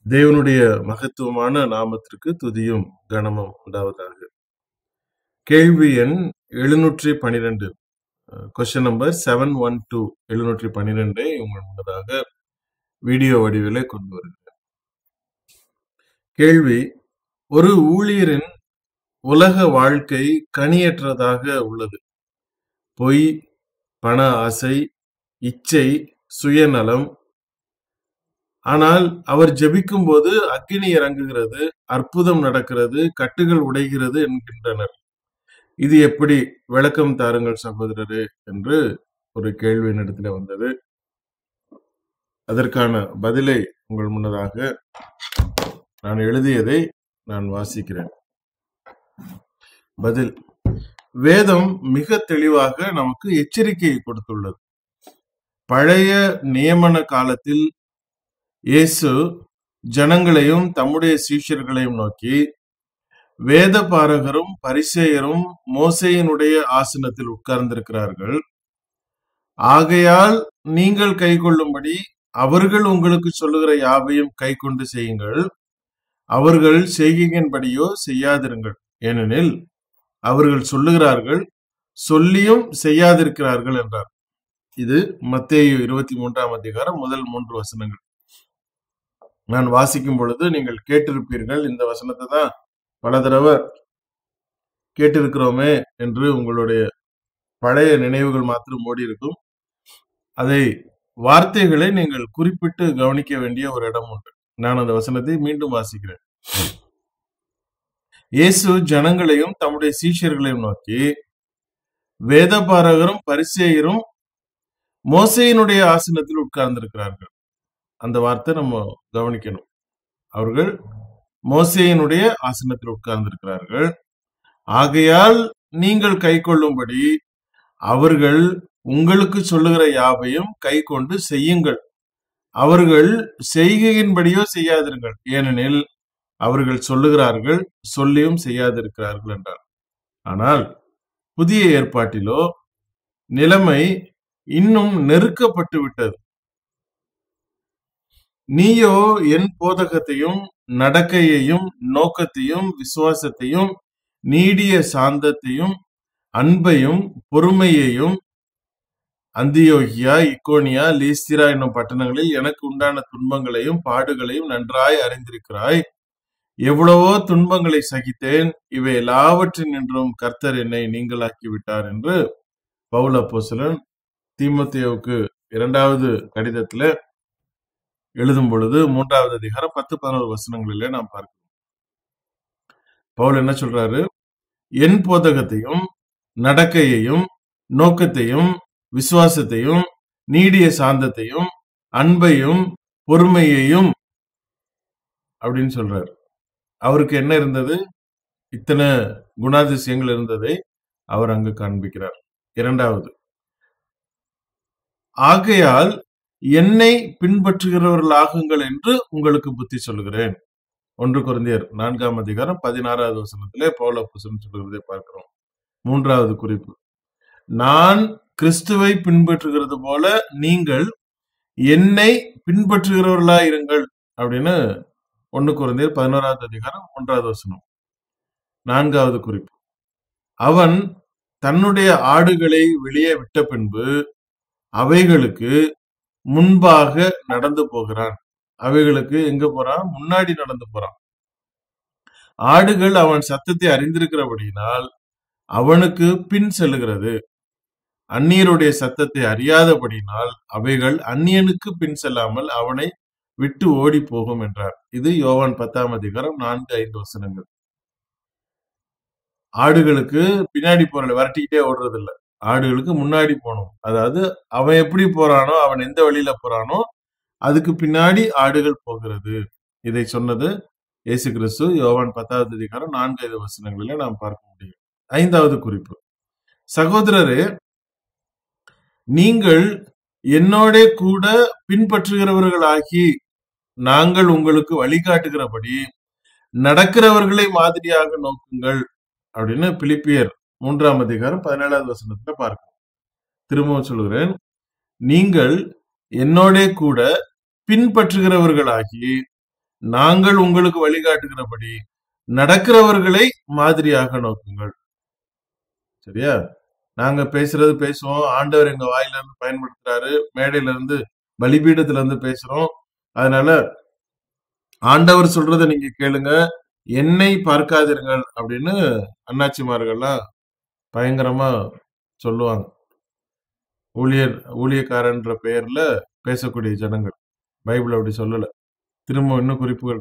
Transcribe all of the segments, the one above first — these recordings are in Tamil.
தேவனுடைய மகத்துவமான நாமத்திற்கு துதியும் கனமும் உண்டாவதாக. கேள்வி எண் 712, கொஸ்டின் நம்பர் 712, 712 உங்கள் முன்னதாக வீடியோ வடிவிலே கொண்டு வருகிறேன். கேள்வி: ஒரு ஊழியரின் உலக வாழ்க்கை கனியற்றதாக உள்ளது. பொய், பண ஆசை, இச்சை, சுயநலம். ஆனால் அவர் ஜெபிக்கும் போது அக்கினி இறங்குகிறது, அற்புதம் நடக்கிறது, கட்டுகள் உடைகிறது என்கின்றனர். இது எப்படி? விளக்கம் தாருங்கள் சகோதரரே என்று ஒரு கேள்வி என்னிடத்துல வந்தது. அதற்கான பதிலை உங்கள் முன்னதாக நான் எழுதியதை நான் வாசிக்கிறேன். பதில்: வேதம் மிக தெளிவாக நமக்கு எச்சரிக்கையை கொடுத்துள்ளது. பழைய நியமன காலத்தில் இயேசு ஜனங்களையும் தம்முடைய சீஷர்களையும் நோக்கி, வேத பாரகரும் பரிசேயரும் மோசேயினுடைய ஆசனத்தில் உட்கார்ந்திருக்கிறார்கள், ஆகையால் நீங்கள் கைக்கொள்ளும்படி அவர்கள் உங்களுக்கு சொல்லுகிற யாவையும் கை கொண்டு செய்யுங்கள், அவர்கள் செய்கையின்படியோ செய்யாதிருங்கள், ஏனெனில் அவர்கள் சொல்லுகிறார்கள், சொல்லியும் செய்யாதிருக்கிறார்கள் என்றார். இது மத்தேயு 23ஆம் அதிகாரம் முதல் 3 வசனங்கள். நான் வாசிக்கும் பொழுது நீங்கள் கேட்டிருப்பீர்கள், இந்த வசனத்தை தான் பல தடவை கேட்டிருக்கிறோமே என்று உங்களுடைய பழைய நினைவுகள் மாத்திரம் ஓடி இருக்கும். அதை வார்த்தைகளை நீங்கள் குறிப்பிட்டு கவனிக்க வேண்டிய ஒரு இடம் உண்டு. நான் அந்த வசனத்தை மீண்டும் வாசிக்கிறேன். இயேசு ஜனங்களையும் தம்முடைய சீஷர்களையும் நோக்கி, வேதபாரகரும் பரிசேயரும் மோசேயினுடைய ஆசனத்தில் உட்கார்ந்திருக்கிறார்கள். அந்த வார்த்தை நம்ம கவனிக்கணும். அவர்கள் மோசேயினுடைய ஆசனத்தில் உட்கார்ந்திருக்கிறார்கள், ஆகையால் நீங்கள் கை கொள்ளும்படி அவர்கள் உங்களுக்கு சொல்லுகிற யாவையும் கை கொண்டு செய்யுங்கள், அவர்கள் செய்கையின்படியோ செய்யாதிருங்கள், ஏனெனில் அவர்கள் சொல்லுகிறார்கள், சொல்லியும் செய்யாதிருக்கிறார்கள் என்றார். ஆனால் புதிய ஏற்பாட்டிலோ நிலைமை இன்னும் நெருக்கப்பட்டு விட்டது. நீயோ என் போதகத்தையும் நடக்கையையும் நோக்கத்தையும் விசுவாசத்தையும் நீடிய சாந்தத்தையும் அன்பையும் பொறுமையையும் அந்தியோகியா, இக்கோனியா, லீஸ்திரா என்னும் பட்டணங்களில் எனக்கு உண்டான துன்பங்களையும் பாடுகளையும் நன்றாய் அறிந்திருக்கிறாய். எவ்வளவோ துன்பங்களை சகித்தேன், இவை எல்லாவற்றினின்றும் கர்த்தர் என்னை நீங்களாக்கி விட்டார் என்று பவுல் அப்போஸ்தலன் தீமோத்தேயுவுக்கு 2வது கடிதத்துல எழுதும் பொழுது 3வது அதிகாரம் 10-11 வசனங்களிலே நாம் பார்க்கிறோம். பவுல் என்ன சொல்றாரு? என் போதகத்தையும் நடக்கையையும் நோக்கத்தையும் விசுவாசத்தையும் நீடிய சாந்தத்தையும் அன்பையும் பொறுமையையும் அப்படின்னு சொல்றாரு. அவருக்கு என்ன இருந்தது? இத்தனை குணாதிசயங்கள் இருந்ததை அவர் அங்கு காண்பிக்கிறார். 2வது, ஆகையால் என்னை பின்பற்றுகிறவர்களாகுங்கள் என்று உங்களுக்கு புத்தி சொல்லுகிறேன். 1 கொரிந்தியர் 4ஆம் அதிகாரம் 16வது வசனத்திலே பவுல் அப்போஸ்தலன் சொல்லுகிறதை பார்க்கிறோம். 3வது குறிப்பு, நான் கிறிஸ்துவை பின்பற்றுகிறது போல நீங்கள் என்னை பின்பற்றுகிறவர்களாயிருங்கள் அப்படின்னு 1 கொரிந்தியர் 11வது அதிகாரம் 1வது வசனம். 4வது குறிப்பு, அவன் தன்னுடைய ஆடுகளை வெளியே விட்ட பின்பு அவைகளுக்கு முன்பாக நடந்து போகிறான். அவைகளுக்கு எங்க போறான்? முன்னாடி நடந்து போறான். ஆடுகள் அவன் சத்தத்தை அறிந்திருக்கிறபடியினால் அவனுக்கு பின் செல்லுகிறது. அந்நியருடைய சத்தத்தை அறியாதபடியினால் அவைகள் அந்நியனுக்கு பின் செல்லாமல் அவனை விட்டு ஓடி போகும் என்றார். இது யோவான் 10ஆம் அதிகாரம் 4-5 வசனங்கள். ஆடுகளுக்கு பின்னாடி போறல விரட்டிக்கிட்டே ஓடுறது இல்ல, ஆடுகளுக்கு முன்னாடி போகணும். அதாவது அவன் எப்படி போறானோ, அவன் எந்த வழியில போறானோ அதுக்கு பின்னாடி ஆடுகள் போகிறது. இதை சொன்னது இயேசு கிறிஸ்து யோவான் 10வது அதிகாரம் 4-5 வசனங்களில நாம் பார்க்க முடியும். 5வது குறிப்பு, சகோதரரே, நீங்கள் என்னோட கூட பின்பற்றுகிறவர்களாகி நாங்கள் உங்களுக்கு வழிகாட்டுகிறபடி நடக்கிறவர்களை மாதிரியாக நோக்குங்கள் அப்படின்னு பிலிப்பியர் 3ஆம் அதிகாரம் 17வது வசனத்துல பார்க்கிறோம். திரும்பவும் சொல்கிறேன், நீங்கள் என்னோட கூட பின்பற்றுகிறவர்களாகி நாங்கள் உங்களுக்கு வழிகாட்டுகிறபடி நடக்கிறவர்களை மாதிரியாக நோக்குங்கள். சரியா? நாங்க பேசுறது பேசுவோம், ஆண்டவர் எங்க வாயில இருந்து பயன்படுத்துறாரு, மேடையில இருந்து பலிபீடத்துல இருந்து பேசுறோம். அதனால ஆண்டவர் சொல்றதை நீங்க கேளுங்க, என்னை பார்க்காதீர்கள் அப்படின்னு அண்ணாச்சிமார்கள்லாம் பயங்கரமா சொல்லுவாங்க. ஊழியக்காரன்ற பெயர்ல பேசக்கூடிய ஜனங்கள். பைபிள் அப்படி சொல்லல. திரும்ப இன்னும் குறிப்புகள்.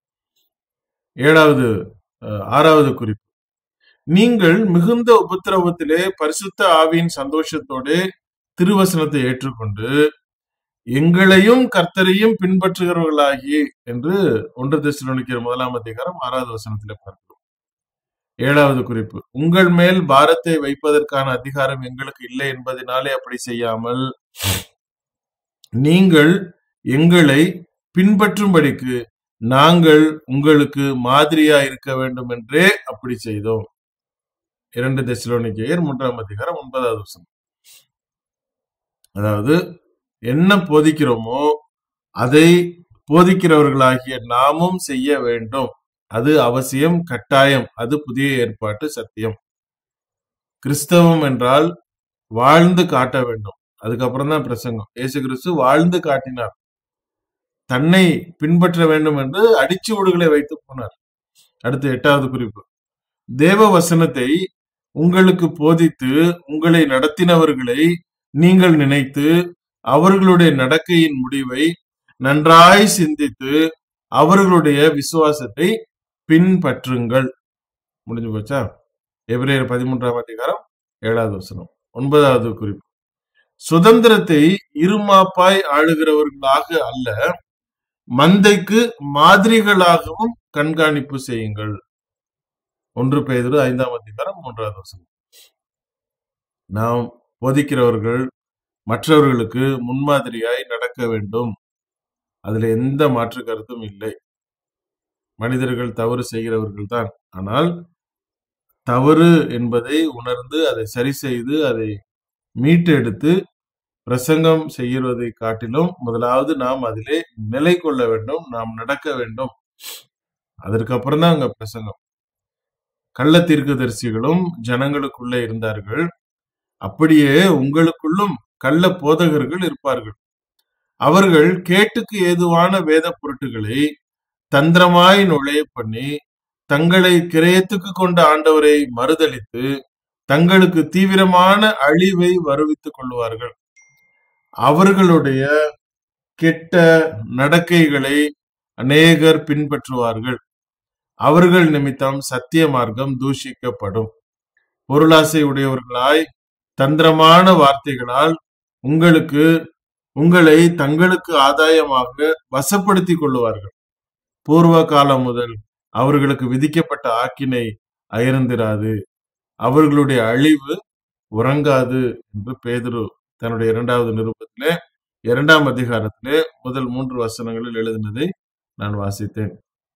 6வது குறிப்பு, நீங்கள் மிகுந்த உபத்திரவத்திலே பரிசுத்த ஆவியின் சந்தோஷத்தோடு திருவசனத்தை ஏற்றுக்கொண்டு எங்களையும் கர்த்தரையும் பின்பற்றுகிறவர்களாகி என்று 1 தெசலோனிக்கேயர் 1:6 வசனத்திலே பார்க்கிறோம். 7வது குறிப்பு, உங்கள் மேல் பாரத்தை வைப்பதற்கான அதிகாரம் எங்களுக்கு இல்லை என்பதனாலே அப்படி செய்யாமல் நீங்கள் எங்களை பின்பற்றும்படிக்கு நாங்கள் உங்களுக்கு மாதிரியா இருக்க வேண்டும் என்றே அப்படி செய்தோம். 2 தெசலோனிக்கேயர் 3:9 வசனம். அதாவது என்ன போதிக்கிறோமோ அதை போதிக்கிறவர்களாகிய நாமும் செய்ய வேண்டும். அது அவசியம், கட்டாயம். அது புதிய ஏற்பாட்டு சத்தியம். கிறிஸ்தவம் என்றால் வாழ்ந்து காட்ட வேண்டும். அதுக்கப்புறம் தான் பிரசங்கம். இயேசு கிறிஸ்து வாழ்ந்து காட்டினார். தன்னை பின்பற்ற வேண்டும் என்று அடிச்சுவடுகளை வைத்து போனார். அடுத்து 8வது குறிப்பு, தேவ வசனத்தை உங்களுக்கு போதித்து உங்களை நடத்தினவர்களை நீங்கள் நினைத்து அவர்களுடைய நடக்கையின் முடிவை நன்றாய் சிந்தித்து அவர்களுடைய விசுவாசத்தை பின்பற்றுங்கள். முடிஞ்சு போச்சா? எபிரேயர் 13:7 வசனம். 9வது குறிப்பு, சுதந்திரத்தை இருமாப்பாய் ஆளுகிறவர்களாக அல்ல, மந்தைக்கு மாதிரிகளாகவும் கண்காணிப்பு செய்யுங்கள். 1 பேதுரு 5:3 வசனம். நாம் போதிக்கிறவர்கள் மற்றவர்களுக்கு முன்மாதிரியாய் நடக்க வேண்டும். அதுல எந்த மாற்று கருத்தும் இல்லை. மனிதர்கள் தவறு செய்கிறவர்கள் தான். ஆனால் தவறு என்பதை உணர்ந்து அதை சரி செய்து அதை மீட்டெடுத்து பிரசங்கம் செய்வதை காட்டிலும் முதலாவது நாம் அதிலே நிலை கொள்ள வேண்டும், நாம் நடக்க வேண்டும். அதற்கப்புறம் தான் அங்க பிரசங்கம். கள்ள தீர்க்கதரிசிகளும் ஜனங்களுக்குள்ளே இருந்தார்கள். அப்படியே உங்களுக்குள்ளும் கள்ள போதகர்கள் இருப்பார்கள். அவர்கள் கேட்டுக்கு ஏதுவான வேத பொருட்டுகளை தந்திரமாய் நுழைய பண்ணி தங்களை கிரயத்துக்கு கொண்ட ஆண்டவரை மறுதலித்து தங்களுக்கு தீவிரமான அழிவை வருவித்துக் கொள்வார்கள். அவர்களுடைய கெட்ட நடக்கைகளை அநேகர் பின்பற்றுவார்கள். அவர்கள் நிமித்தம் சத்திய மார்க்கம் தூஷிக்கப்படும். பொருளாசை உடையவர்களாய் தந்திரமான வார்த்தைகளால் உங்களை தங்களுக்கு ஆதாயமாக வசப்படுத்திக் கொள்ளுவார்கள். பூர்வ காலம் முதல் அவர்களுக்கு விதிக்கப்பட்ட ஆக்கினை அயர்ந்திராது, அவர்களுடைய அழிவு உறங்காது என்று பேதுரு தன்னுடைய 2வது நிருபத்திலே 2ஆம் அதிகாரத்திலே முதல் 3 வசனங்களில் எழுதினதை நான் வாசித்தேன்.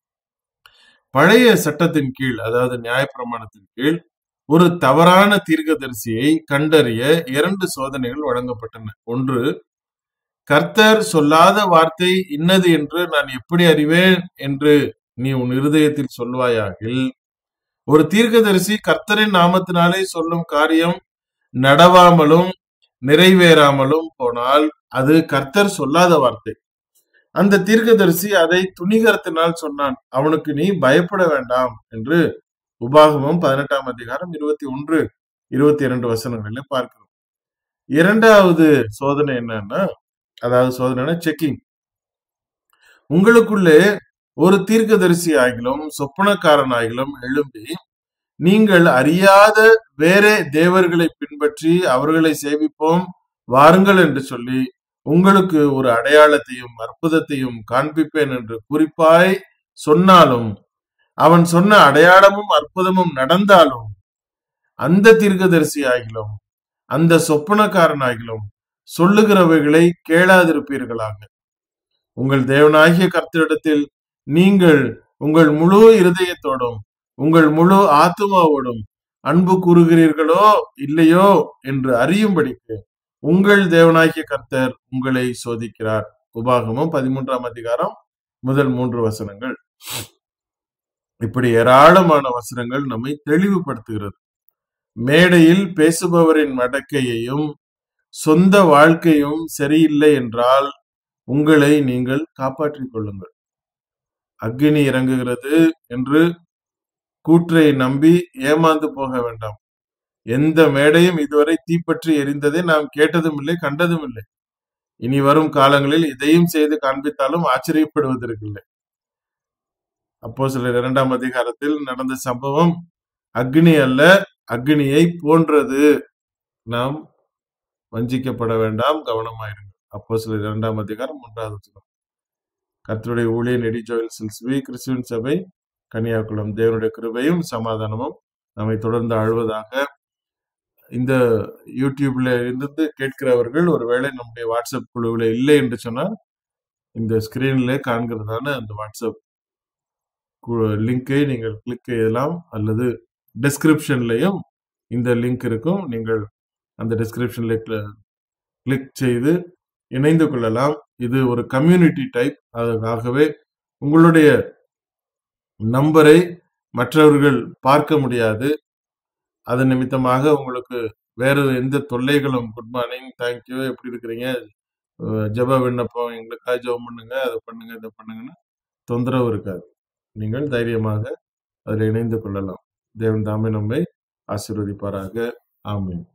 பழைய சட்டத்தின் கீழ், அதாவது நியாயப்பிரமாணத்தின் கீழ், ஒரு தவறான தீர்க்கதரிசியை கண்டறிய 2 சோதனைகள் வழங்கப்பட்டன. ஒன்று, கர்த்தர் சொல்லாத வார்த்தை இன்னது என்று நான் எப்படி அறிவேன் என்று நீ உன் இருதயத்தில் சொல்வாயாகில், ஒரு தீர்க்கதரிசி கர்த்தரின் நாமத்தினாலே சொல்லும் காரியம் நடவாமலும் நிறைவேறாமலும் போனால் அது கர்த்தர் சொல்லாத வார்த்தை. அந்த தீர்க்கதரிசி அதை துணிகரத்தினால் சொன்னான், அவனுக்கு நீ பயப்பட வேண்டாம் என்று உபாகமம் 18ஆம் அதிகாரம் 21, 22 வசனங்களில் பார்க்கிறோம். 2வது சோதனை என்னன்னா, அதாவது சோதனை செக்கிங். உங்களுக்குள்ளே ஒரு தீர்க்கதரிசி ஆகிலும் சொப்பனக்காரன் ஆகிலும் எழும்பி நீங்கள் அறியாத வேறே தேவர்களை பின்பற்றி அவர்களை சேவிப்போம் வாருங்கள் என்று சொல்லி உங்களுக்கு ஒரு அடையாளத்தையும் அற்புதத்தையும் காண்பிப்பேன் என்று குறிப்பாய் சொன்னாலும், அவன் சொன்ன அடையாளமும் அற்புதமும் நடந்தாலும், அந்த தீர்க்கதரிசி ஆகிலும் அந்த சொப்பனக்காரன் ஆகிலும் சொல்லுகிறவைகளை கேளாதிருப்பீர்களாக. உங்கள் தேவனாகிய கர்த்தரிடத்தில் நீங்கள் உங்கள் முழு இருதயத்தோடும் உங்கள் முழு ஆத்துமாவோடும் அன்பு கூறுகிறீர்களோ இல்லையோ என்று அறியும்படிக்கு உங்கள் தேவனாகிய கர்த்தர் உங்களை சோதிக்கிறார். உபாகமம் 13ஆம் அதிகாரம் முதல் 3 வசனங்கள். இப்படி ஏராளமான வசனங்கள் நம்மை தெளிவுபடுத்துகிறது. மேடையில் பேசுபவரின் மடக்கையையும் சொந்த வாழ்க்கையும் சரியில்லை என்றால் உங்களை நீங்கள் காப்பாற்றிக் கொள்ளுங்கள். அக்கினி இறங்குகிறது என்று கூற்றை நம்பி ஏமாந்து போக வேண்டாம். எந்த மேடையும் இதுவரை தீப்பற்றி எரிந்ததை நாம் கேட்டதும் இல்லை, கண்டதும் இல்லை. இனி வரும் காலங்களில் இதையும் செய்து காண்பித்தாலும் ஆச்சரியப்படுவதற்கில்லை. அப்போஸ்தலர் 2ஆம் அதிகாரத்தில் நடந்த சம்பவம் அக்னி அல்ல, அக்னியை போன்றது. நாம் வஞ்சிக்கப்பட வேண்டாம், கவனமாயிருங்க. அப்போஸ்தலர் 2ஆம் அதிகாரம் 1வது வசனம். கர்த்தருடைய ஊழியர் எடி ஜோயல் சில்ஸ்பி, கிறிஸ்துவின் சபை, கன்னியாகுளம். தேவனுடைய கிருபையும் சமாதானமும் நம்மை தொடர்ந்து ஆழ்வதாக. இந்த யூடியூப்ல இருந்து கேட்கிறவர்கள் ஒருவேளை நம்முடைய வாட்ஸ்அப் குழுவில் இல்லை என்று சொன்னால், இந்த ஸ்கிரீன்ல காண்கிறதான அந்த வாட்ஸ்அப் லிங்கை நீங்கள் கிளிக் செய்யலாம், அல்லது டிஸ்கிரிப்ஷன்லையும் இந்த லிங்க் இருக்கும். நீங்கள் அந்த டிஸ்கிரிப்ஷன்ல கிளிக் செய்து இணைந்து கொள்ளலாம். இது ஒரு கம்யூனிட்டி டைப். ஆகவே உங்களுடைய நம்பரை மற்றவர்கள் பார்க்க முடியாது. அது நிமித்தமாக உங்களுக்கு வேற எந்த தொல்லைகளும், குட் மார்னிங், தேங்க்யூ, எப்படி இருக்கிறீங்க, ஜெப விண்ணப்பம், எங்களுக்காக ஜெபம் பண்ணுங்க, அதை பண்ணுங்க, இதை பண்ணுங்கன்னு தொந்தரவு இருக்காது. நீங்கள் தைரியமாக அதில் இணைந்து கொள்ளலாம். தேவன் தாமே நம்மை ஆசீர்வதிப்பாராக. ஆமென்.